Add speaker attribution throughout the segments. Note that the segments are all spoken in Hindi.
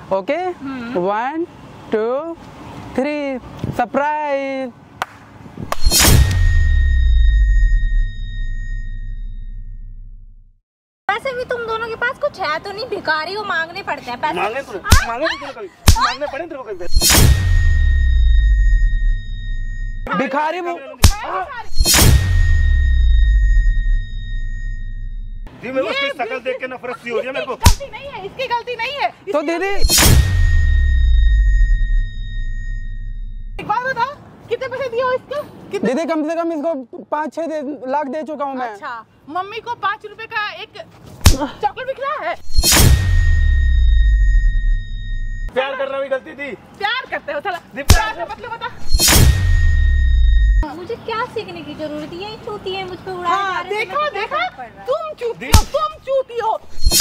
Speaker 1: Okay 1 2 3 surprise.
Speaker 2: वैसे भी तुम दोनों के पास कुछ है तो नहीं, भिखारी को मांगने पड़ते हैं पैसे।
Speaker 3: मांगने पड़े तेरे को कभी?
Speaker 1: भिखारी
Speaker 3: मेरे को इसकी शक्ल देख के नफरत सी हो रही है मेरे को।
Speaker 4: गलती नहीं है, इसकी गलती नहीं है।
Speaker 1: तो दीदी
Speaker 4: एक बात बता, कितने पैसे दिए हो इसको?
Speaker 1: दीदी कम से कम इसको 5-6 लाख दे चुका हूँ मैं।
Speaker 4: अच्छा, मम्मी को 5 रुपए का एक चॉकलेट बिक रहा है।
Speaker 3: प्यार करना भी गलती थी।
Speaker 4: प्यार करते हो साला।
Speaker 3: प्यार
Speaker 4: का मतलब बता।
Speaker 2: मुझे क्या सीखने की जरूरत है? यही चूती है मुझ पे उड़ा।
Speaker 4: हाँ, देखा देखा, तुम चूती हो, तुम चूती हो।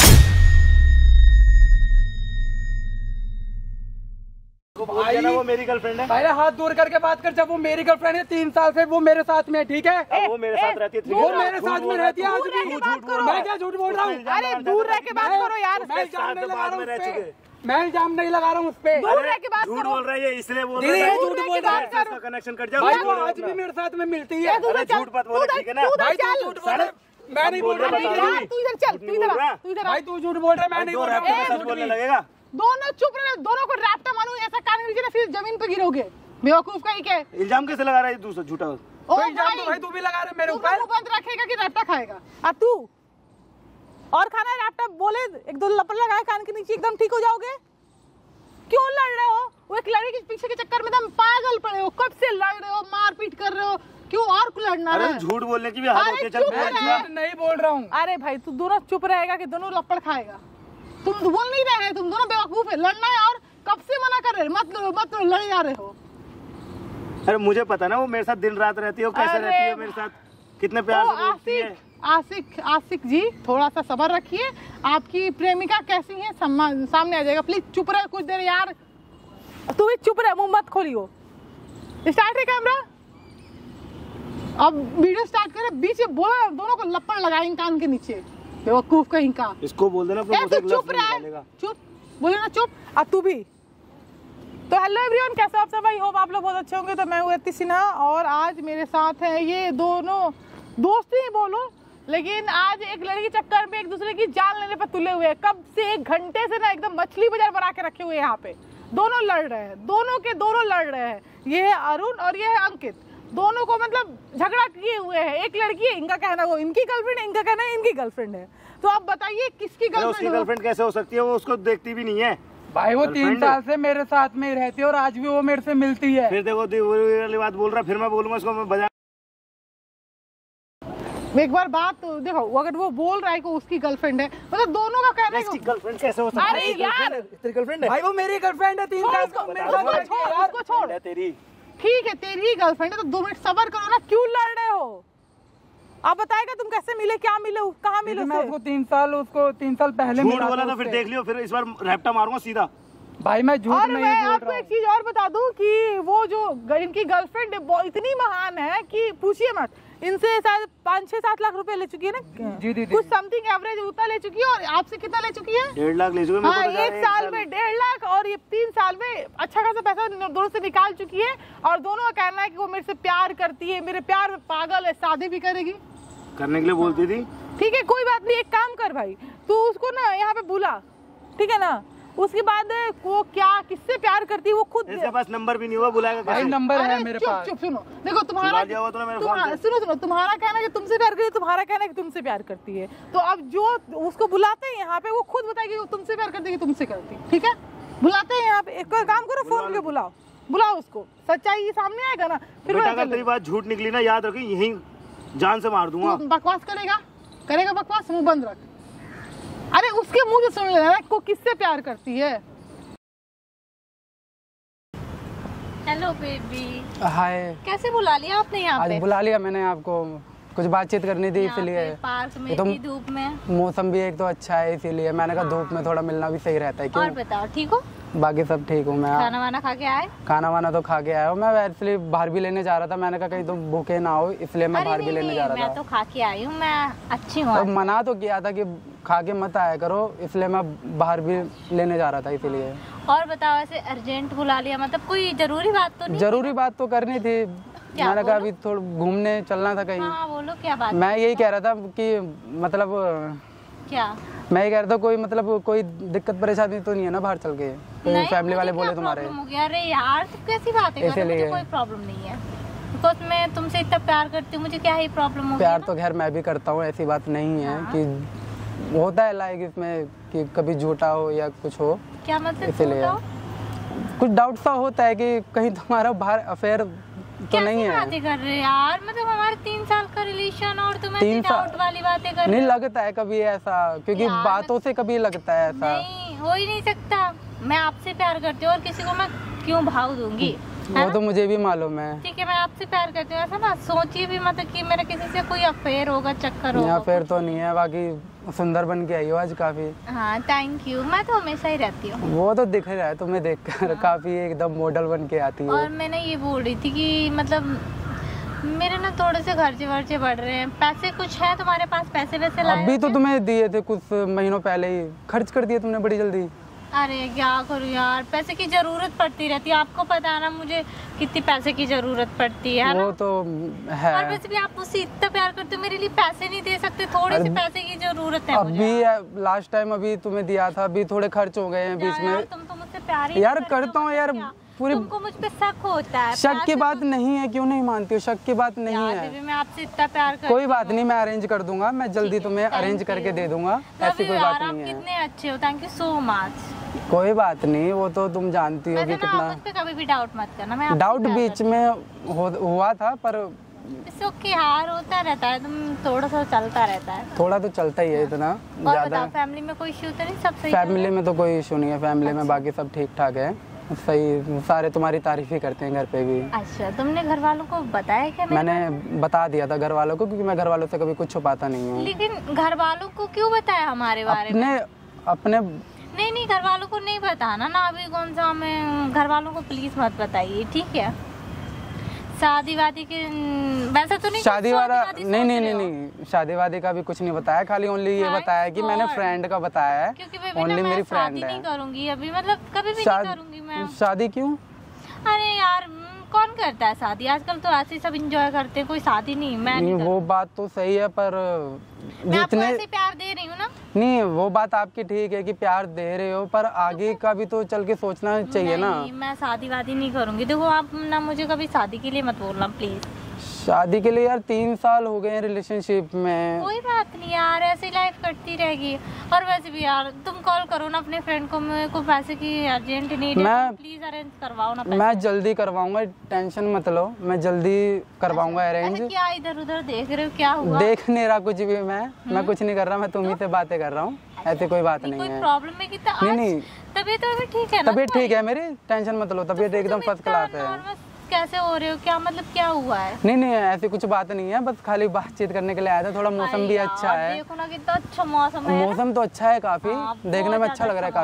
Speaker 3: भाई ना वो मेरी गर्लफ्रेंड है।
Speaker 1: पहले हाथ दूर करके बात कर। जब वो मेरी गर्लफ्रेंड है 3 साल से वो मेरे साथ में है, ठीक है?
Speaker 3: वो मेरे साथ रहती है।
Speaker 1: वो मेरे साथ में रहती है आज भी। मैं क्या झूठ बोल रहा हूँ?
Speaker 4: अरे दूर रह के बात करो यार।
Speaker 1: मैं इल्जाम नहीं लगा रहा हूँ उस पे। मैं इल्जाम नहीं लगा रहा हूँ उस पे।
Speaker 4: दूर रह के बात
Speaker 3: झूठ
Speaker 4: करो।
Speaker 3: बोल रहा है ये, इसलिए बोल
Speaker 1: दीदी
Speaker 3: रहा है।
Speaker 1: झूठ बोल रहा है।
Speaker 3: इसका कनेक्शन कट जाए।
Speaker 1: भाई वो आज भी मेरे साथ में मिलती है।
Speaker 3: अरे झूठ मत बोल, ठीक है ना?
Speaker 1: भाई तू झूठ बोल रहा है, मैं नहीं बोल रहा।
Speaker 4: तू इधर चल, तू इधर आ, तू इधर आ।
Speaker 1: भाई तू झूठ बोल रहा है, मैं नहीं बोल रहा।
Speaker 3: सच बोलने लगेगा।
Speaker 4: दोनों चुप रहे, दोनों को रैप्टा मानो, ऐसा कान के नीचे ना फिर जमीन पे गिरोगे। बेवकूफ का ही क्या है?
Speaker 3: इल्जाम कैसे लगा रहा है दूसरा झूठा?
Speaker 4: ओ
Speaker 1: इल्जाम तो भाई तू भी लगा रहा है मेरे ऊपर।
Speaker 4: तू बंद रखेगा कि रैप्टा खाएगा? अब तू और खाना है रैप्टा बोले एक दो लपड़ लगाए कान के नीचे एकदम ठीक हो जाओगे। क्यों लड़ रहे हो? वो एक लड़की के पीछे के चक्कर में तुम पागल पड़े हो। कब से लड़ रहे हो, मारपीट कर रहे हो? क्यों और लड़ना
Speaker 3: अरे
Speaker 4: है?
Speaker 3: झूठ बोलने की भी हद होती है। चल
Speaker 4: चुप रहे।
Speaker 1: नहीं बोल रहा हूँ।
Speaker 4: अरे भाई तू दोनों चुप रहेगा कि दोनों लपड़ खाएगा? तुम बोल नहीं रहे हैं, तुम दोनों बेवकूफ है। लड़ना है और कब से मना कर रहे हैं? मत लो, लड़ जा रहे हो।
Speaker 3: अरे मुझे पता ना वो मेरे साथ दिन रात रहती है, वो कैसे रहती है मेरे साथ, कितने प्यार से बोलती है।
Speaker 4: आशिक जी थोड़ा सा सब्र रखिए। आपकी प्रेमिका कैसी है सामने आ जाएगा। प्लीज चुप रहे कुछ देर यार। तू भी चुप रहे, मुंह मत खोलियो। स्टार्ट है कैमरा, अब वीडियो स्टार्ट करे। बीच में बोला दोनों को लपड़ लगाएंगे कान के नीचे। बेवकूफ कहीं का।
Speaker 3: इसको बोल देना
Speaker 4: तू चुप रहे, चुप बोले ना, चुप। अब तू भी। तो हेलो एवरीवन, कैसे आप सब? आई होप आप लोग बहुत अच्छे होंगे। तो मैं हूँ इरती सिन्हा और आज मेरे साथ है ये दोनों दोस्त ही बोलो, लेकिन आज एक लड़की चक्कर में एक दूसरे की जान लेने पर तुले हुए हैं। कब से 1 घंटे से ना एकदम मछली बाजार बना के रखे हुए हैं। यहाँ पे दोनों लड़ रहे हैं, दोनों लड़ रहे हैं। ये है अरुण और ये है अंकित। दोनों को मतलब झगड़ा किए हुए हैं। एक लड़की है, इनका कहना वो इनकी गर्लफ्रेंड है, इनका कहना है इनकी गर्लफ्रेंड है। तो आप बताइए किसकी
Speaker 3: गर्लफ्रेंड कैसे हो सकती है? वो उसको देखती भी नहीं है
Speaker 1: भाई। वो 3 साल से मेरे साथ में रहती है और आज भी वो मेरे से मिलती है।
Speaker 3: फिर देखो वाली बात बोल रहा, फिर मैं बोलूंगा इसको, मैं बजा।
Speaker 4: एक बार बात तो देखो, अगर वो बोल रहा है कि उसकी गर्लफ्रेंड है, मतलब दोनों का कहना है।
Speaker 3: गर्लफ्रेंड कैसे हो सकती है?
Speaker 4: अरे यार
Speaker 3: तेरी गर्लफ्रेंड है
Speaker 1: भाई, वो मेरी गर्लफ्रेंड है। 3 साल से मेरे साथ रहती है यार।
Speaker 4: उसको छोड़।
Speaker 3: तेरी
Speaker 4: ठीक है, तेरी ही गर्लफ्रेंड है तो 2 मिनट सब्र करो ना। क्यों लड़ रहे हो? आप बताएगा तुम कैसे मिले, क्या मिले, कहाँ मिले?
Speaker 1: मैं उसको 3 साल पहले
Speaker 3: झूठ बोला था, फिर देख लियो, फिर इस बार रैप्टा मारूंगा सीधा।
Speaker 1: भाई मैं झूठ नहीं बोल रहा हूँ।
Speaker 4: आपको एक चीज और बता दूं कि वो जो इनकी गर्लफ्रेंड है वो इतनी महान है कि पूछिए मत। इनसे शायद 5-6-7 लाख रुपए ले चुकी है ना।
Speaker 1: जी दीदी।
Speaker 4: कुछ समथिंग एवरेज उतना ले चुकी है। और आपसे कितना ले चुकी है?
Speaker 3: 1.5 लाख ले चुकी है।
Speaker 4: हाँ, 1 साल में 1.5 लाख और ये 3 साल में अच्छा खासा पैसा दोनों से निकाल चुकी है। और दोनों का कहना है कि वो मेरे से प्यार करती है, मेरे प्यार में पागल है, शादी भी करेगी।
Speaker 3: करने के लिए बोलती थी।
Speaker 4: ठीक है, कोई बात नहीं। एक काम कर भाई, तू उसको ना यहाँ पे बुला, ठीक है ना? उसके बाद वो क्या किससे प्यार करती है वो खुद।
Speaker 3: इसके पास नंबर भी नहीं हुआ, बुलाएगा कैसे?
Speaker 1: भाई नंबर है मेरे पास।
Speaker 4: चुप सुनो, देखो तुम्हारा सुनो, तुम्हारा कहना है कि तुमसे प्यार करती है, तुम्हारा कहना है कि तुमसे प्यार करती है। तो अब जो उसको बुलाते हैं यहाँ पे, वो खुद बताएगी वो तुमसे प्यार करती है कि तुमसे करती है। ठीक है, बुलाते हैं यहाँ पे। एक काम करो, फोन पे बुलाओ उसको। सच्चाई सामने आएगा ना फिर।
Speaker 3: अगर तेरी बात झूठ निकली ना, याद रखी, यही जान से मार दूंगा।
Speaker 4: बकवास करेगा बकवास, मुंह बंद रख। अरे उसके मुंह से सुन लेना को किससे प्यार करती है।
Speaker 2: Hello baby.
Speaker 1: हाय।
Speaker 2: कैसे बुला लिया आपने यहाँ पे?
Speaker 1: आज बुला लिया मैंने आपको, कुछ बातचीत करनी थी इसलिए।
Speaker 2: पार्क में इतनी धूप में।
Speaker 1: मौसम भी एक तो अच्छा है इसीलिए मैंने कहा धूप में थोड़ा मिलना भी सही रहता है। क्यों?
Speaker 2: और बताओ, ठीक हो?
Speaker 1: बाकी सब ठीक हूँ मैं।
Speaker 2: खाना वाना खा के आए?
Speaker 1: खाना वाना तो खा के आया हूँ। मैं एक्चुअली बाहर भी लेने जा रहा था। मैंने कहा कहीं तुम भूखे ना हो, इसलिए मैं बाहर भी लेने जा रहा था।
Speaker 2: मैं तो खा के आई हूँ, मैं अच्छी हूँ।
Speaker 1: तो मना तो किया था कि खा के मत आया करो, इसलिए मैं बाहर भी लेने जा रहा था इसीलिए।
Speaker 2: और बताओ, ऐसे अर्जेंट बुला लिया, मतलब कोई जरूरी बात तो नहीं?
Speaker 1: जरूरी बात तो करनी थी, मैंने कहा अभी थोड़ा घूमने चलना था कहीं।
Speaker 2: हाँ बोलो, क्या बात?
Speaker 1: मैं यही कह रहा था कि मतलब
Speaker 2: क्या?
Speaker 1: मैं ये कह रहा था कोई मतलब कोई दिक्कत परेशानी तो नहीं है ना बाहर चल के? कोई फैमिली वाले बोले तुम्हारे?
Speaker 2: अरे यार तुम कैसी बातें कर रहे हो? मुझे कोई प्रॉब्लम नहीं है, बिकॉज मैं तुमसे इतना प्यार करती हूँ, मुझे क्या ही प्रॉब्लम हो?
Speaker 1: प्यार तो खैर मैं भी करता हूँ, ऐसी बात नहीं है कि होता है लाइक इसमें कि कभी झूठा हो या कुछ हो।
Speaker 2: क्या मतलब?
Speaker 1: इसीलिए कुछ डाउट सा होता है कि कहीं तुम्हारा बाहर अफेयर तो नहीं है।
Speaker 2: बातें कर रहे यार, मतलब हमारे 3 साल का रिलेशन और तुम ऐसी डाउट वाली बातें कर रहे हो?
Speaker 1: नहीं लगता है कभी ऐसा, क्योंकि बातों से कभी लगता है ऐसा।
Speaker 2: नहीं, हो ही नहीं सकता। मैं आपसे प्यार करती हूँ और किसी को मैं क्यों भाव दूंगी?
Speaker 1: वो तो मुझे भी मालूम है।
Speaker 2: ठीक है, मैं आपसे प्यार करती हूँ, ऐसा ना सोचिए भी मतलब कि मेरा किसी से कोई अफेयर होगा, चक्कर होगा।
Speaker 1: अफेयर तो नहीं है, बाकी सुंदर बन के आई हो आज काफी।
Speaker 2: हाँ थैंक यू, मैं तो हमेशा ही रहती हूँ।
Speaker 1: वो तो दिख रहा है तुम्हें देखकर, काफी एकदम मॉडल बन के आती है।
Speaker 2: और मैंने ये बोल रही थी कि मतलब मेरे ना थोड़े से खर्चे वर्चे बढ़ रहे हैं, पैसे कुछ है तुम्हारे पास? पैसे वैसे लाए?
Speaker 1: अभी तो तुम्हें दिए थे कुछ महीनों पहले ही, खर्च कर दिए तुमने बड़ी जल्दी।
Speaker 2: अरे क्या करूँ यार, पैसे की जरूरत पड़ती रहती है, आपको पता है ना मुझे कितनी पैसे की जरूरत पड़ती है ना?
Speaker 1: वो तो है।
Speaker 2: और वैसे भी आप मुझसे इतना प्यार करते हो, मेरे लिए पैसे नहीं दे सकते? थोड़े से पैसे की जरूरत है मुझे।
Speaker 1: अभी लास्ट टाइम अभी तुम्हें दिया था, अभी थोड़े खर्च हो गए हैं बीच में।
Speaker 2: तुम तो मुझसे प्यार ही
Speaker 1: यार करता हूँ यार पूरी।
Speaker 2: तुमको मुझ पे शक होता है?
Speaker 1: शक की बात नहीं है, क्यों नहीं मानती हो? शक की बात नहीं है।
Speaker 2: मैं आपसे इतना प्यार करती हूँ।
Speaker 1: कोई बात नहीं, मैं अरेंज कर दूंगा, मैं जल्दी तुम्हें अरेंज करके दे दूंगा, ऐसी कोई बात नहीं है।
Speaker 2: कितने अच्छे हो, थैंक यू सो मच।
Speaker 1: कोई बात नहीं, वो तो तुम जानती हो कि कितना।
Speaker 2: मुझ पे कभी भी डाउट मत करना, मैं
Speaker 1: डाउट बीच में हुआ था पर
Speaker 2: इसके हार होता रहता है, तुम थोड़ा सा चलता रहता है।
Speaker 1: थोड़ा तो चलता ही है, इतना ज्यादा।
Speaker 2: फैमिली में कोई इशू तो नहीं? सब सही?
Speaker 1: फैमिली में तो कोई इशू नहीं है, फैमिली में बाकी सब ठीक ठाक है, सही। सारे तुम्हारी तारीफ ही करते हैं घर पे भी।
Speaker 2: अच्छा, तुमने घर वालों को बताया क्या?
Speaker 1: मैंने बता दिया था घर वालों को, क्योंकि मैं घर वालों से कभी कुछ छुपाता नहीं हूँ।
Speaker 2: लेकिन घर वालों को क्यों बताया हमारे बारे में?
Speaker 1: अपने
Speaker 2: नहीं, घर वालों को नहीं बताना ना अभी। कौन सा हमें? घर वालों को प्लीज मत बताइए, ठीक है? शादी वादी के वैसे तो नहीं?
Speaker 1: शादी वाला नहीं, शादी वादी का भी कुछ नहीं बताया, खाली ओनली ये बताया कि मैंने फ्रेंड का बताया है, ओनली मेरी फ्रेंड है।
Speaker 2: नहीं करूंगी अभी, मतलब कभी भी नहीं करूंगी मैं
Speaker 1: शादी। क्यों?
Speaker 2: अरे यार कौन करता है शादी आजकल? तो ऐसे सब एंजॉय करते हैं, कोई शादी नहीं। मैं नहीं
Speaker 1: वो बात तो सही है, पर
Speaker 2: मैं आपको ऐसे प्यार दे रही हूँ ना।
Speaker 1: नहीं, वो बात आपकी ठीक है कि प्यार दे रहे हो, पर आगे का भी तो चल के सोचना चाहिए ना।
Speaker 2: मैं शादी वादी नहीं करूंगी। देखो आप ना मुझे कभी शादी के लिए मत बोलना प्लीज।
Speaker 1: शादी के लिए यार 3 साल हो गए हैं रिलेशनशिप में।
Speaker 2: कोई बात नहीं यार, ऐसी लाइफ कटती रहेगी। और वैसे भी यार तुम कॉल करो ना अपने फ्रेंड को, मेरे को पैसे की अर्जेंट नीड है, प्लीज अरेंज करवाओ ना पैसे।
Speaker 1: मैं जल्दी करवाऊंगा, टेंशन मत लो, मैं जल्दी करवाऊंगा अरेंज।
Speaker 2: क्या इधर उधर देख रहे हो? क्या हुआ?
Speaker 1: देख नहीं रहा कुछ भी, मैं कुछ नहीं कर रहा, मैं तुम्ही से बातें कर रहा हूँ, ऐसी कोई बात नहीं है।
Speaker 2: कोई प्रॉब्लम है? कितना
Speaker 1: नहीं,
Speaker 2: तबीयत अभी ठीक है ना?
Speaker 1: तबीयत ठीक है मेरी, टेंशन मत लो, तबीयत एकदम फर्स्ट क्लास है।
Speaker 2: कैसे हो रहे हो? क्या मतलब क्या हुआ है?
Speaker 1: नहीं, ऐसी कुछ बात नहीं है, बस खाली बातचीत करने के लिए आया था। थोड़ा मौसम भी अच्छा है।
Speaker 2: देखो ना कितना अच्छा मौसम है।
Speaker 1: मौसम तो अच्छा है काफी, देखने में अच्छा लग रहा है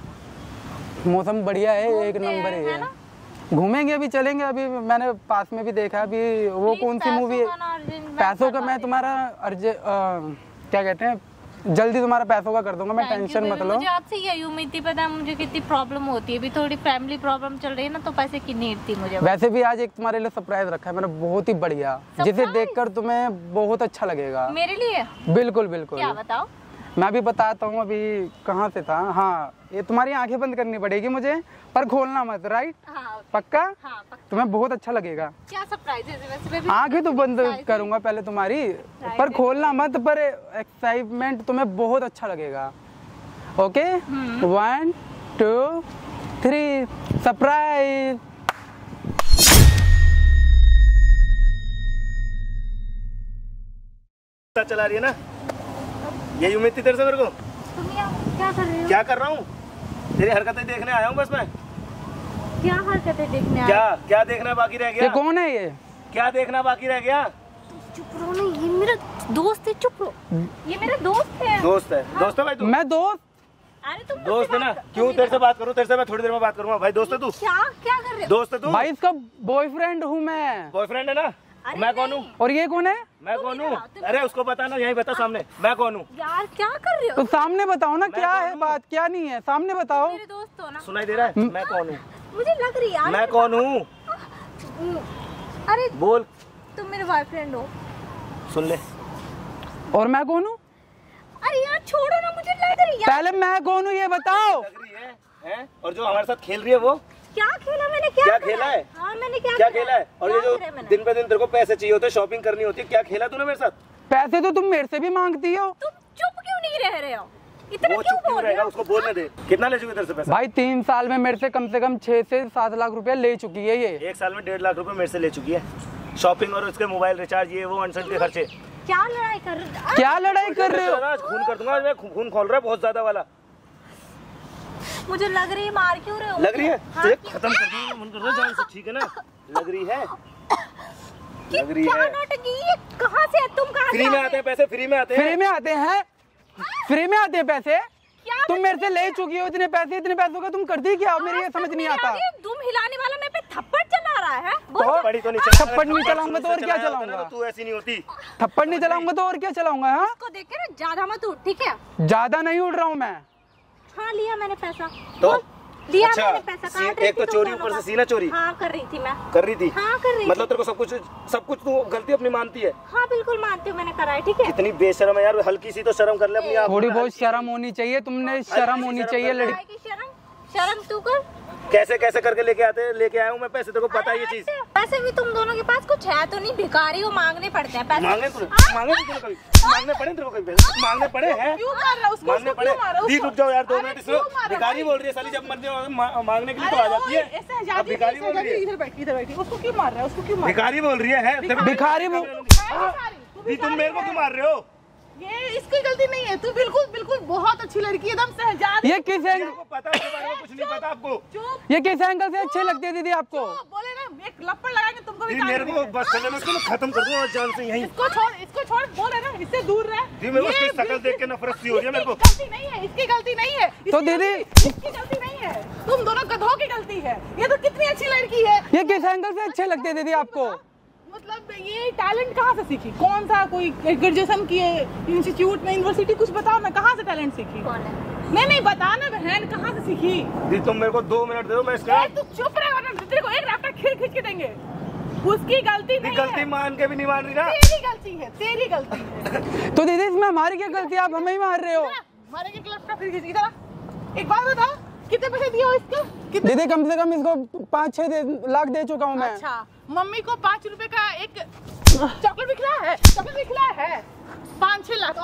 Speaker 1: काफी। मौसम बढ़िया है, एक नंबर है। घूमेंगे, अभी चलेंगे। अभी मैंने पास में भी देखा, अभी वो कौन सी मूवी है, पैसों का मैं तुम्हारा क्या कहते हैं, जल्दी तुम्हारा पैसों का कर दूंगा मैं, टेंशन मत लो।
Speaker 2: मुझे आपसे यही उम्मीद थी, पता है मुझे कितनी प्रॉब्लम होती है, अभी थोड़ी फैमिली प्रॉब्लम चल रही है ना, तो पैसे की नीड थी मुझे।
Speaker 1: वैसे भी आज एक तुम्हारे लिए सरप्राइज रखा है मैंने, बहुत ही बढ़िया, जिसे देखकर तुम्हें बहुत अच्छा लगेगा।
Speaker 2: मेरे लिए?
Speaker 1: बिल्कुल बिल्कुल।
Speaker 2: क्या बताओ?
Speaker 1: मैं भी बताता हूँ। अभी कहाँ से था? हाँ, ये तुम्हारी आंखें बंद करनी पड़ेगी मुझे, पर खोलना मत, राइट?
Speaker 2: हाँ,
Speaker 1: पक्का?
Speaker 2: हाँ, पक्का।
Speaker 1: तुम्हें बहुत अच्छा लगेगा।
Speaker 2: क्या सरप्राइज है वैसे?
Speaker 1: आंखें तो बंद करूंगा पहले तुम्हारी, पर खोलना मत, पर एक्साइटमेंट तुम्हें बहुत अच्छा लगेगा। Okay, 1 2 3 surprise.
Speaker 3: चला रही है ना, यही उम्मीद थी तेरे से मेरे को।
Speaker 2: तुम क्या कर रहे हो?
Speaker 3: क्या कर रहा हूँ? तेरी हरकतें देखने आया हूँ बस मैं।
Speaker 2: क्या हरकतें देखने आया?
Speaker 3: क्या देखना बाकी रह गया?
Speaker 1: ये कौन है? ये क्या
Speaker 3: देखना बाकी रह गया?
Speaker 2: चुप रहो ना, ये मेरा दोस्त है। चुप रहो, ये मेरा दोस्त है।
Speaker 3: दोस्त है? दोस्त है भाई तू?
Speaker 1: मैं दोस्त?
Speaker 2: अरे तुम
Speaker 3: दोस्त है ना? क्यों तेरे से बात करूँ? तेरे से मैं थोड़ी देर में बात करूंगा। भाई दोस्त है तू?
Speaker 2: क्या कर रहे हो?
Speaker 3: दोस्त है तू?
Speaker 1: भाई इसका बॉयफ्रेंड हूँ मैं।
Speaker 3: बॉयफ्रेंड है ना? मैं कौन हूँ?
Speaker 1: और ये कौन है?
Speaker 3: मैं कौन हूँ? अरे उसको बताना, यहीं बता सामने, मैं कौन हूँ?
Speaker 2: यार क्या कर रहे हो?
Speaker 1: तो सामने बताओ ना, क्या है बात, क्या नहीं है, सामने बताओ।
Speaker 2: मेरे दोस्त हो ना।
Speaker 3: सुनाई दे रहा है? मैं कौन हूँ?
Speaker 2: मुझे लग रही है यार।
Speaker 3: मैं कौन हूँ?
Speaker 2: अरे
Speaker 3: बोल।
Speaker 2: तुम मेरे बॉयफ्रेंड हो।
Speaker 3: सुन ले।
Speaker 1: और मैं कौन हूँ?
Speaker 2: अरे यार छोड़ो ना, मुझे लग रही है।
Speaker 1: पहले मैं कौन हूँ ये बताओ।
Speaker 3: लग रही है? और जो हमारे साथ खेल रही है वो
Speaker 2: क्या खेला मैंने? क्या
Speaker 3: खेला है?
Speaker 2: हाँ मैंने क्या
Speaker 3: खेला है? और ये जो दिन पे दिन तेरे को पैसे चाहिए होते, शॉपिंग करनी होती है, क्या खेला तूने मेरे साथ?
Speaker 1: पैसे तो तुम मेरे से भी मांगती हो।
Speaker 2: तुम चुप क्यों नहीं रह रहे हो? इतना
Speaker 3: वो
Speaker 2: क्यों
Speaker 3: चुप क्यों
Speaker 2: बोल रहे
Speaker 3: रहेगा?
Speaker 2: हो?
Speaker 3: उसको बोलने दे। कितना ले चुकी तेरे से पैसा?
Speaker 1: भाई 3 साल में मेरे से कम 6 से 7 लाख रुपया ले चुकी है ये।
Speaker 3: 1 साल में 1.5 लाख रुपए मेरे से ले चुकी है। शॉपिंग और उसके मोबाइल रिचार्ज, ये वो अनसन के खर्चे।
Speaker 2: क्या लड़ाई कर रहे हो?
Speaker 1: क्या लड़ाई कर रहे हो?
Speaker 3: खून कर दूंगा मैं, खून खोल रहा है बहुत ज्यादा वाला।
Speaker 2: मुझे लग रही है, मार क्यों रहे हो?
Speaker 3: लग रही है?
Speaker 2: हाँ?
Speaker 3: तुझे खत्म कर दूंगा, मन कर रहा है जान से, ठीक है ना? लग रही है? लग रही
Speaker 2: क्या
Speaker 3: है?
Speaker 2: नाटक ये? कहाँ से है? तुम कहाँ से
Speaker 3: फ्री में आते हैं पैसे, फ्री में आते हैं।
Speaker 1: फ्री में आते हैं? फ्री में आते हैं पैसे?
Speaker 2: क्या
Speaker 1: तुम मेरे से ले चुकी हो इतने पैसों का तुम करती क्या? मेरी ये समझ नहीं आता।
Speaker 2: तुम हिलाने वाला मेरे पे थप्पड़ चला रहा है।
Speaker 1: तो
Speaker 3: पड़ी तो नहीं
Speaker 1: थप्पड़ नहीं चलाऊंगा तो और क्या चलाऊंगा?
Speaker 3: तू ऐसी नहीं होती।
Speaker 1: थप्पड़ नहीं चलाऊंगा तो और क्या चलाऊंगा? हाँ,
Speaker 2: इसको देख के ना ज्यादा मत उठ, ठीक है?
Speaker 1: ज्यादा नहीं उड़ रहा हूँ मैं।
Speaker 2: हाँ लिया मैंने पैसा।
Speaker 3: तो
Speaker 2: लिया
Speaker 3: अच्छा,
Speaker 2: मैंने पैसा। काट रही
Speaker 3: एक तो
Speaker 2: थी
Speaker 3: चोरी,
Speaker 2: तुम
Speaker 3: ऊपर
Speaker 2: दोनों
Speaker 3: से सीना चोरी।
Speaker 2: का। हाँ कर रही थी मैं।
Speaker 3: कर रही थी?
Speaker 2: हाँ कर रही थी।
Speaker 3: मतलब तेरे को सब कुछ तू गलती अपनी मानती है?
Speaker 2: हाँ बिल्कुल मानती हूँ, मैंने करा है, ठीक है?
Speaker 3: इतनी बेशरम है यार, हल्की सी तो शर्म कर ले अपनी आप।
Speaker 1: थोड़ी बहुत शर्म होनी चाहिए, तुमने शर्म होनी चाहिए लड़की।
Speaker 2: काय की शर्म? शर्म तू कर।
Speaker 3: कैसे करके लेके आया हूँ मैं पैसे, तेरे को पता है ये चीज।
Speaker 2: पैसे भी तुम दोनों के पास कुछ है तो नहीं, भिखारी को मांगने पड़ते हैं पैसे।
Speaker 3: मांगने कभी मांगने पड़े तेरे को? कभी मांगने पड़े हैं?
Speaker 4: क्यों मार रहा है उसको?
Speaker 3: मांगने
Speaker 4: उसको
Speaker 3: पड़े?
Speaker 4: क्यों मार रहा है?
Speaker 3: दी रुक जाओ यार 2 मिनट।
Speaker 4: क्यों मार रहा है?
Speaker 3: भिखारी बोल रही है साली, जब मर्जी मांगने के लिए तो आ जाती है। अब भिखारी बोल रही है।
Speaker 4: इधर बैठी। उसको क्यों मार रहा है? उसको क्यों मार
Speaker 3: भिखारी बोल रही है?
Speaker 1: भिखारी वो-
Speaker 3: तुम मेरे को क्यों मार रहे हो?
Speaker 4: ये इसकी गलती नहीं है। तू बिल्कुल बहुत अच्छी लड़की, एकदम सहजाद।
Speaker 1: ये किस एंगल,
Speaker 3: आपको पता है इसके बारे में? कुछ नहीं पता आपको?
Speaker 4: चुप
Speaker 1: ये किस एंगल से अच्छे लगते हैं दीदी आपको?
Speaker 4: बोले ना, एक लपड़ लगाएंगे तुमको भी।
Speaker 3: दी मेरे को बस चले, मैं इसको खत्म कर दूंगा जान से यहीं।
Speaker 4: इसको छोड़। बोले ना, इससे दूर रह।
Speaker 3: दी मेरे को इसकी शक्ल देख के नफरत सी हो रही है मेरे को।
Speaker 4: गलती नहीं है, इसकी गलती नहीं है।
Speaker 1: तो दीदी
Speaker 4: इसकी गलती नहीं है, तुम दोनों गधों की गलती है। ये तो कितनी अच्छी लड़की है।
Speaker 1: ये किस एंगल से अच्छे लगते हैं दीदी आपको?
Speaker 4: मतलब ये टैलेंट कहाँ से सीखी? कौन सा कोई ग्रेजुएशन किए इंस्टीट्यूट में, यूनिवर्सिटी, कुछ बताओ ना, कहाँ से टैलेंट सीखी?
Speaker 2: कौन है?
Speaker 4: नहीं बता ना बहन, कहाँ से सीखी?
Speaker 3: दी तुम मेरे को 2 मिनट दे दो, मैं इसका
Speaker 4: तू चुप रहे, वरना तेरे को एक रैप्टर खींच के देंगे। उसकी गलती नहीं
Speaker 3: गलती
Speaker 4: है,
Speaker 3: मान के भी नहीं मान रही ना।
Speaker 4: तेरी गलती है, तेरी गलती है।
Speaker 1: तो दीदी इसमें हमारी क्या गलती है? आप हमें ही मार रहे हो।
Speaker 4: मारेंगे कि लैपटॉप फिर खींच। इधर आ। एक बात बता, कितने पैसे दिए हो इसको? कितने?
Speaker 1: दीदी कम से कम इसको 5-6 लाख दे चुका हूँ मैं।
Speaker 4: अच्छा, मम्मी को 5 रुपए का एक चॉकलेट भी खिलाया है। 5-6 लाख।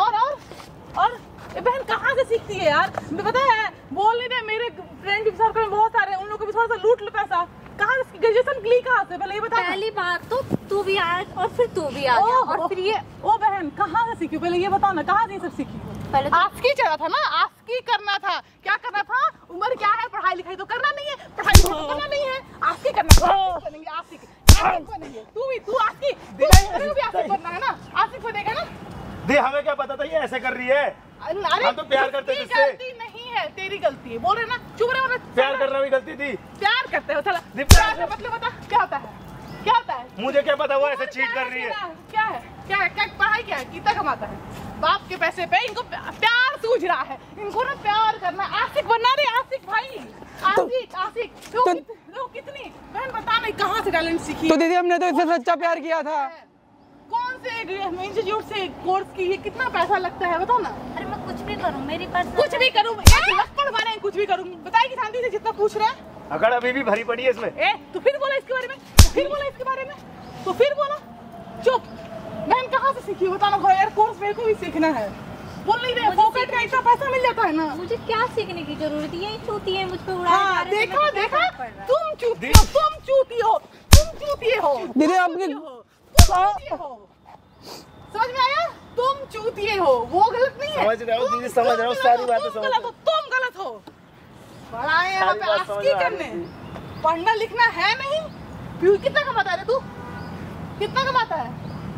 Speaker 4: और ये बहन कहाँ से सीखती है यार? मुझे पता है, बोल नहीं रहे, मेरे फ्रेंड सर्कल में बहुत सारे हैं, उन लोगों को भी थोड़ा सा लूट लो पैसा। कहाँ से ग्रेजुएशन के लिए? कहाँ से? पहले ये बता।
Speaker 2: पहली बात तो तू भी आया और फिर तू भी आ गया और फिर ये।
Speaker 4: ओ बहन, कहाँ से सीखी? पहले ये बताओ ना, कहाँ से ये सब सीखी?
Speaker 2: पहले तो-
Speaker 4: आस्की चला था ना, आस्की करना था। क्या करना था? उम्र क्या है? पढ़ाई लिखाई तो करना नहीं है, पढ़ाई लिखाई तो करना नहीं है, आस्की करना। आस्की बनेंगे, आस्की बनेंगे। तू आस्की, तेरे को भी आस्की बनना है ना? आस्की बनेगा ना?
Speaker 3: दी हमें क्या पता था ये ऐसे कर रही है?
Speaker 4: अरे
Speaker 3: हम तो प्यार करते थे
Speaker 4: इसकी
Speaker 3: इससे।
Speaker 4: गलती नहीं है, तेरी गलती है। बोल रहे ना, चुप रहे वरना।
Speaker 3: प्यार करना भी गलती थी।
Speaker 4: प्यार करते हो साला।
Speaker 3: दी
Speaker 4: प्यार का मतलब बता, क्या होता है? क्या होता है?
Speaker 3: मुझे क्या पता वो ऐसे चीट कर रही है?
Speaker 4: क्या है? क्या पढ़ाई क्या है? कितना कमाता है? बाप के पैसे पे इनको प्यार सूझ रहा है। इनको ना प्यार करना, आशिक बनना रे, आशिक भाई, आशिक। तो कितनी बहन बता नहीं, कहाँ से टैलेंट सीखी?
Speaker 1: तो दीदी हमने तो इससे सच्चा प्यार किया था।
Speaker 4: कौन से इंस्टीट्यूट से कोर्स की? ये कितना पैसा लगता है बताओ ना।
Speaker 2: अरे मैं कुछ भी करूँ, मेरी पास
Speaker 4: कुछ भी करूँ, एक लपड़ मारे, कुछ भी करूँ। बताएगी शांति से, जितना पूछ रहे हैं।
Speaker 3: अगर अभी भी भरी पड़ी है इसमें।
Speaker 4: तो फिर बोला इसके बारे में, तो फिर बोला। चुप। बहन कहाँ से सीखी बताना भाई यार? कोर्स मेरे को भी सीखना है। बोल नहीं रहे, पॉकेट का इतना पैसा मिल जाता है ना।
Speaker 2: मुझे क्या सीखने की जरूरत है? यही चूती है मुझ पे उड़ाए
Speaker 4: हाँ,
Speaker 2: जा रहे हैं,
Speaker 4: देखा
Speaker 2: तो मैं क्या फर्क पड़ रहा है?
Speaker 4: तुम चूती हो।
Speaker 1: दीदी आपकी
Speaker 4: समझ में आया? तुम चूतिए हो, वो गलत नहीं है।
Speaker 3: समझ रहे हो दीदी, समझ रहे हो, सारी बातें समझ रहे हो।
Speaker 4: तुम गलत हो। बड़ा है यहाँ पे
Speaker 3: सारी बात समझ
Speaker 4: आस्की
Speaker 3: में आ रही
Speaker 4: करने।
Speaker 3: थी।
Speaker 4: पढ़ना लिखना है नहीं। कितना कमाता है रे तू? कितना कमाता है?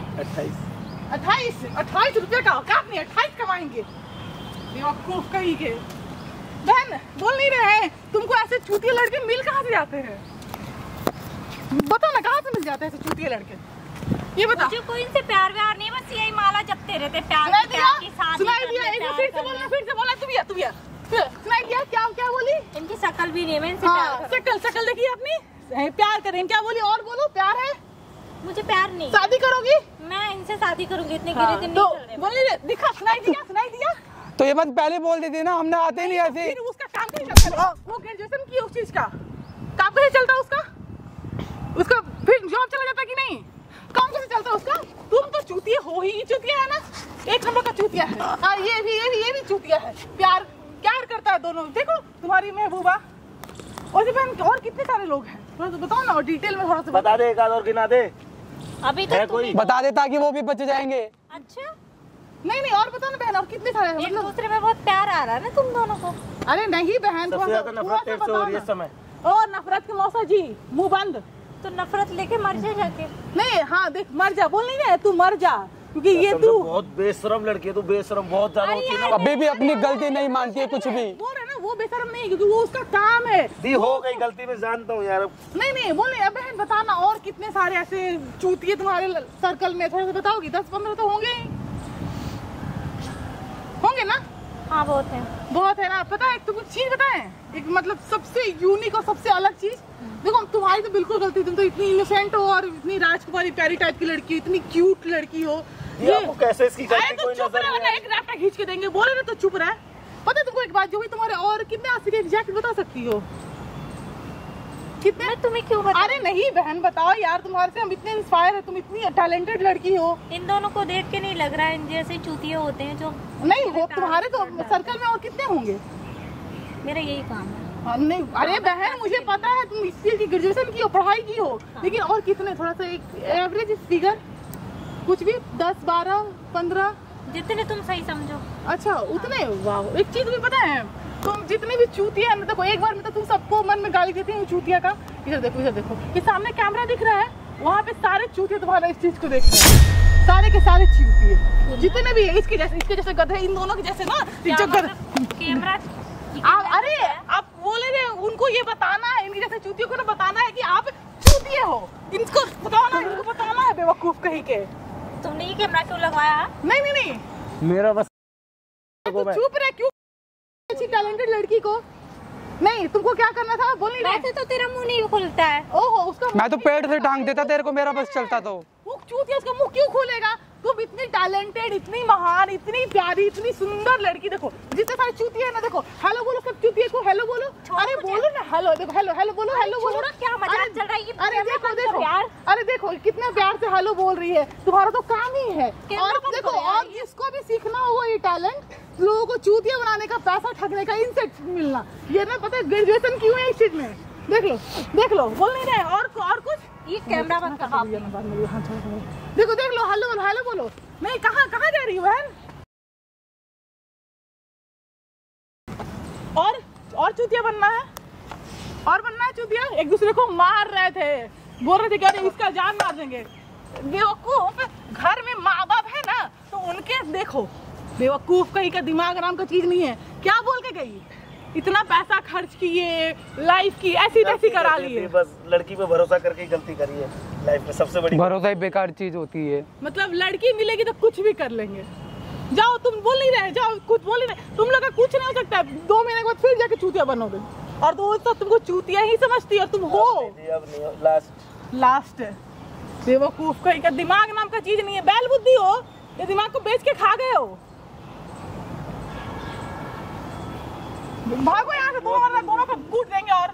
Speaker 4: 28 रुपये का औकात नहीं, 28 कमाएंगे। बेवकूफ कहीं के। बहन बोल नहीं रहे हैं, तुमको ऐसे चूतिए लड़के मिल कहाँ से जाते हैं? बताओ ना, कहाँ से मिल जाते हैं ऐसे चूतिए लड़के? ये बता।
Speaker 2: मुझे कोई इनसे प्यार व्यार नहीं, बस यही माला जपते रहते प्यार
Speaker 4: सुनाई
Speaker 2: की,
Speaker 4: दिया?
Speaker 2: प्यार की, शादी
Speaker 4: सुनाई
Speaker 2: करनी,
Speaker 4: दिया? एक बार
Speaker 2: प्यार
Speaker 4: फिर से
Speaker 2: करनी।
Speaker 4: बोलना, फिर से बोलना। तू भी है। सुनाई दिया? क्या क्या बोली?
Speaker 2: इनकी शक्ल भी नहीं है, मैं इनसे प्यार
Speaker 4: हाँ,
Speaker 2: करूं।
Speaker 4: शक्ल देखी अपनी? प्यार करें क्या बोली? और बोलो। प्यार है?
Speaker 2: मुझे प्यार नहीं,
Speaker 4: शादी करोगी?
Speaker 2: मैं इनसे शादी करूंगी, इतने
Speaker 4: हाँ,
Speaker 2: गिरे दिन
Speaker 4: तो
Speaker 2: नहीं चल रहे।
Speaker 4: बोलिए, दिखा। सुनाई दिया? सुनाई दिया?
Speaker 1: तो ये बात पहले बोल देती ना, हमने आते ही नहीं ऐसे।
Speaker 4: फिर उसका काम कैसे चलता है? वो ग्रेजुएशन की उस चीज का काम कैसे चलता है उसका? उसका फिर जॉब चला जाता कि नहीं? काम कैसे चलता है उसका? तुम तो चूतिया हो ही, चूतिया है ना, एक नंबर का चूतिया है। हाँ, ये भी चूतिया है। प्यार करता है दोनों। देखो तुम्हारी महबूबा और बहन, और कितने सारे लोग हैं, थोड़ा सा बताओ ना, और डिटेल में थोड़ा सा
Speaker 3: बता दे, एक आध और गिना दे।
Speaker 2: अभी तो
Speaker 3: है
Speaker 2: तुम
Speaker 3: कोई?
Speaker 1: बता दे ताकि वो भी बच जाएंगे।
Speaker 2: अच्छा,
Speaker 4: नहीं और बताओ ना बहन, और कितने सारे हैं?
Speaker 2: एक
Speaker 4: मतलब
Speaker 2: दूसरे में बहुत प्यार आ रहा है ना तुम दोनों को।
Speaker 4: अरे नहीं बहन,
Speaker 3: सबसे ज्यादा नफरत तेरे से हो रही है इस समय।
Speaker 4: और नफरत के मौसा जी, मुंह बंद।
Speaker 2: तो नफरत लेके मर जा जाके।
Speaker 4: नहीं, हाँ देख, मर जा बोल नहीं रहे, तू मर जा, क्योंकि ये
Speaker 3: कसम से
Speaker 4: तू
Speaker 3: बहुत बेशरम लड़की है तू, बेशरम बहुत ज्यादा होती है ना।
Speaker 1: अभी भी अपनी गलती नहीं मानती है कुछ भी।
Speaker 4: बोल रहे ना, वो बेशरम नहीं, क्योंकि वो उसका काम है।
Speaker 3: दी हो गई गलती, में जानता हूँ यार।
Speaker 4: नहीं बोले। अब बहन बताना, और कितने सारे ऐसे चूतिए तुम्हारे सर्कल में, थोड़ा सा बताओगी? 10-15 तो होंगे ना?
Speaker 2: हाँ बहुत है।
Speaker 4: बहुत है ना। पता है तुमको चीज बताएं, एक मतलब सबसे यूनिक और सबसे अलग चीज। देखो तुम्हारी तो बिल्कुल गलती, तुम तो इतनी इनोसेंट हो और इतनी राजकुमारी प्यारी टाइप की लड़की हो, इतनी क्यूट लड़की हो।
Speaker 3: ये आपको कैसे इसकी
Speaker 4: अरे
Speaker 3: गलती
Speaker 4: तो
Speaker 3: कोई
Speaker 4: चुप
Speaker 3: नजर
Speaker 4: रहे,
Speaker 3: नहीं
Speaker 4: वरना
Speaker 3: आई?
Speaker 4: एक रास्ता खींच के देंगे। बोले ना तो चुप रहे। पता है तुमको एक बात, जो भी तुम्हारे और कितने आशिक एग्जैक्ट बता सकती हो? कितने?
Speaker 2: मैं तुम्हें क्यों बताऊं?
Speaker 4: अरे नहीं बहन, बताओ यार, तुम्हारे से हम इतने इंस्पायर है, तुम इतनी टैलेंटेड लड़की हो।
Speaker 2: इन दोनों को देख के नहीं लग रहा है इन जैसे चूतिए होते हैं जो।
Speaker 4: नहीं हो तुम्हारे तो सर्कल में और कितने होंगे?
Speaker 2: मेरा यही काम है।
Speaker 4: हाँ, नहीं अरे बहन, मुझे पता है तुम इस की ग्रेजुएशन की हो, पढ़ाई की हो, लेकिन और कितने? थोड़ा सा एक एवरेज फिगर, कुछ भी 10, 12, 15,
Speaker 2: जितने तुम सही समझो।
Speaker 4: अच्छा उतने? वाह। एक चीज भी पता है, तुम जितने भी चूतिया है, देखो एक बार में तो तुम सबको मन में गाली देती हो चूतिया का। इधर देखो, इधर देखो, ये सामने कैमरा दिख रहा है, वहाँ पे सारे चूतिया तुम्हारा इस चीज को देख रहे हैं, सारे के सारे चूतिए जितने भी है, इसके जैसे गधे, इन दोनों के जैसे ना, जो
Speaker 2: कैमरा।
Speaker 4: अरे आप बोले रहे, उनको ये बताना है, इनके जैसे चूतियों को ना बताना है कि आप चूतिए हो। इनको बताना, इनको बताना है बेवकूफ कहीं के।
Speaker 2: तुमने ये कैमरा क्यों लगवाया?
Speaker 4: नहीं
Speaker 3: मेरा बस
Speaker 4: तू चुप रहे। क्यों? अच्छी टैलेंटेड लड़की को नहीं, तुमको क्या करना था? बोल नहीं रहे।
Speaker 2: वैसे तो तेरा मुंह नहीं खुलता है।
Speaker 4: ओहो, उसका
Speaker 1: मैं तो पेट से टांग देता तेरे को, मेरा बस चलता तो।
Speaker 4: मुंह चूतिया, उसका मुंह क्यों खोलेगा? तुम इतनी टैलेंटेड, इतनी महान, इतनी प्यारी, इतनी सुंदर लड़की, देखो जितने सारे चूतिया है ना, देखो हेलो बोलो सब चूतिया को, हेलो बोलो। अरे बोलो ना हेलो, देखो हेलो बोलो, हेलो बोलो।
Speaker 2: क्या मजाक चल रहा है?
Speaker 4: अरे देखो अरे देखो कितने प्यार से हेलो बोल रही है। तुम्हारा तो काम ही है। और देखो, और जिसको भी सीखना होगा ये टैलेंट, लोगों को चूतिया बनाने का, पैसा ठगने का, इनसे मिलना, ये ना पता है ग्रेजुएशन क्यों है इस चीज में। देख लो बोल नहीं रहे। और कुछ?
Speaker 2: ये कैमरा बंद कर।
Speaker 4: देखो देख लो, हेलो बोलो। नहीं, कहाँ जा रही हो बहन? और चूतिया बनना है, और बनना है चूतिया। एक दूसरे को मार रहे थे, बोल रहे थे कि अरे इसका जान मार देंगे। बेवकूफ, घर में माँ बाप है ना, तो उनके देखो, बेवकूफ कहीं का दिमाग नाम का चीज नहीं है। क्या बोल के गई? इतना पैसा खर्च किए, लाइफ की ऐसी तैसी करा लिए।
Speaker 3: बस लड़की पे भरोसा करके ही गलती करी है लाइफ में, सबसे बड़ी।
Speaker 1: भरोसा ही बेकार चीज होती है।
Speaker 4: मतलब लड़की मिलेगी तो कुछ भी कर लेंगे। जाओ, तुम बोल नहीं रहे, जाओ, कुछ बोल नहीं रहे। तुम लोग का कुछ नहीं हो सकता है। 2 महीने के बाद फिर जाके चूतिया बनोगे, और दोस्तों तुमको चूतिया ही समझती है, तुम हो
Speaker 3: अब नहीं,
Speaker 4: लास्ट बेवकूफ कहीं का। दिमाग नाम का चीज नहीं है, बैल बुद्धि हो, ये दिमाग को बेच के खा गए हो। भागो यहाँ से, दोनों को कूट देंगे। और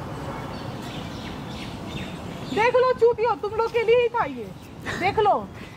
Speaker 4: देख लो चूतियो, तुम लोग के लिए ही था ये, देख लो।